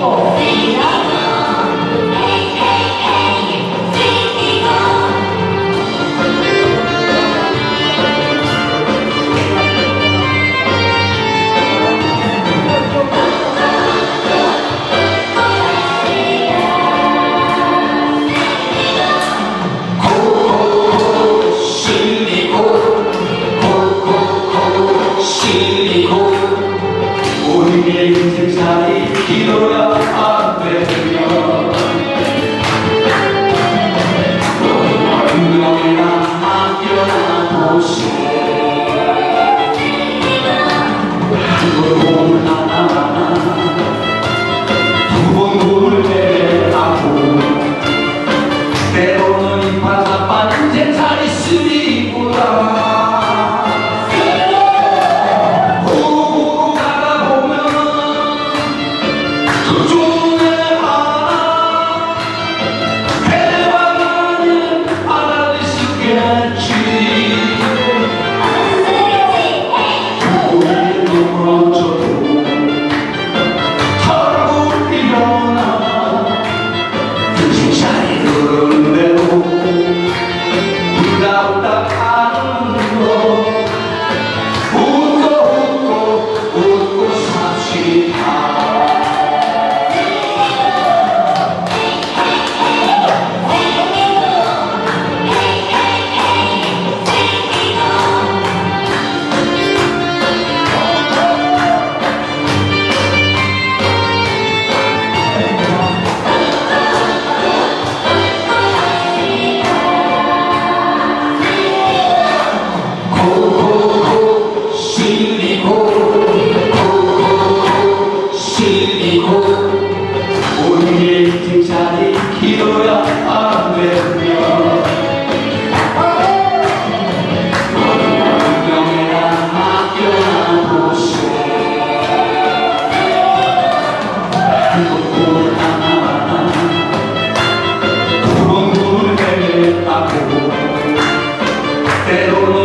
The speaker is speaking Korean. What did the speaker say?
우리의 인생살이 길어야 안 되며 운명이나 맡겨나 보시 한 번 꿈을 하나 두 번 꿈을 내라고 때로는 이 바삭한 인생살이 쓰리보다 우리의 인생살이 길어야 안 되며 운명에나 맡겨나 보시 한 번 꿈을 하나 두 번 꿈을 내다고 때로는